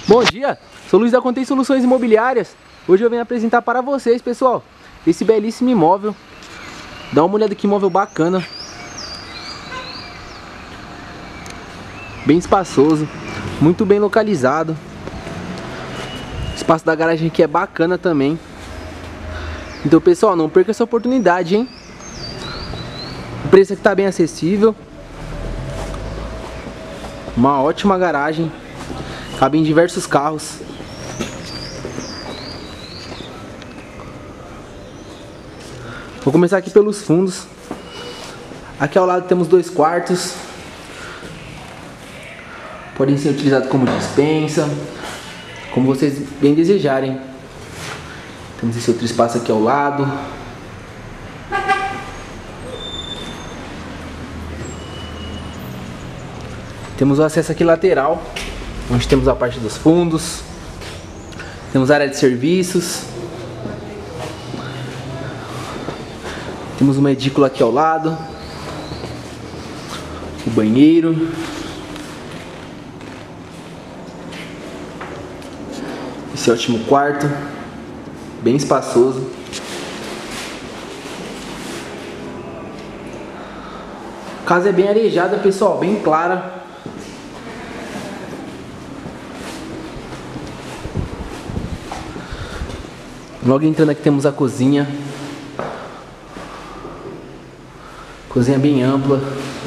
Bom dia, sou Luiz da Contei Soluções Imobiliárias. Hoje eu venho apresentar para vocês, pessoal, esse belíssimo imóvel. Dá uma olhada que imóvel bacana. Bem espaçoso, muito bem localizado. O espaço da garagem aqui é bacana também. Então, pessoal, não perca essa oportunidade, hein? O preço aqui tá bem acessível. Uma ótima garagem. Cabem diversos carros. Vou começar aqui pelos fundos. Aqui ao lado temos 2 quartos. Podem ser utilizados como despensa, como vocês bem desejarem. Temos esse outro espaço aqui ao lado. Temos o acesso aqui lateral, onde temos a parte dos fundos. Temos a área de serviços. Temos uma edícula aqui ao lado. O banheiro. Esse ótimo quarto. Bem espaçoso. A casa é bem arejada, pessoal, bem clara. Logo entrando aqui temos a cozinha. Cozinha bem ampla.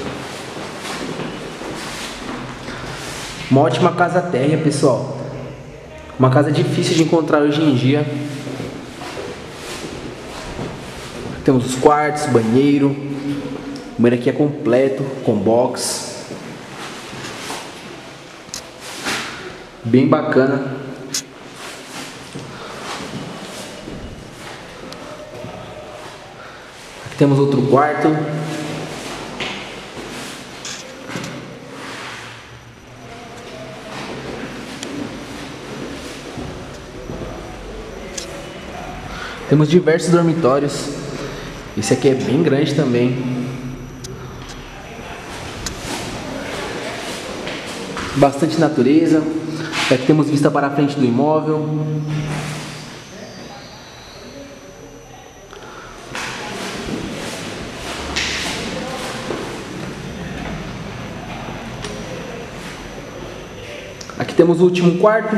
Uma ótima casa térrea, pessoal. Uma casa difícil de encontrar hoje em dia. Temos os quartos, banheiro. O banheiro aqui é completo, com box. Bem bacana. Aqui temos outro quarto. Temos diversos dormitórios. Esse aqui é bem grande também. Bastante natureza. Aqui temos vista para a frente do imóvel. Aqui temos o último quarto.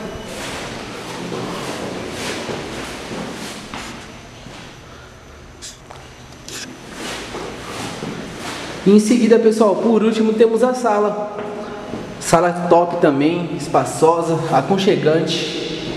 E em seguida, pessoal, por último temos a sala. Sala top também, espaçosa, aconchegante.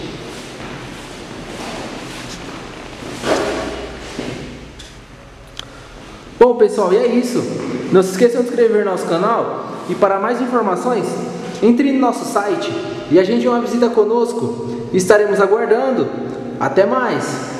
Bom, pessoal, e é isso. Não se esqueçam de se inscrever no nosso canal. E para mais informações, entre no nosso site e agende uma visita conosco. Estaremos aguardando. Até mais!